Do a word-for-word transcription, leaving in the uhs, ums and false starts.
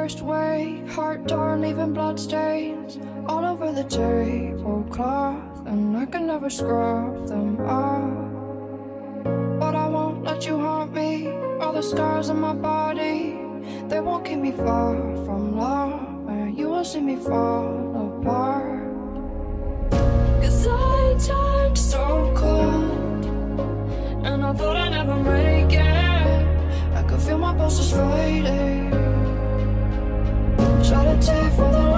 worst way. Heart torn, leaving bloodstains all over the tablecloth, and I can never scrub them off. But I won't let you haunt me. All the scars on my body, they won't keep me far from love, and you won't see me fall apart. Cause I turned so cold, and I thought I'd never make it. I could feel my pulses fading. Try to take from the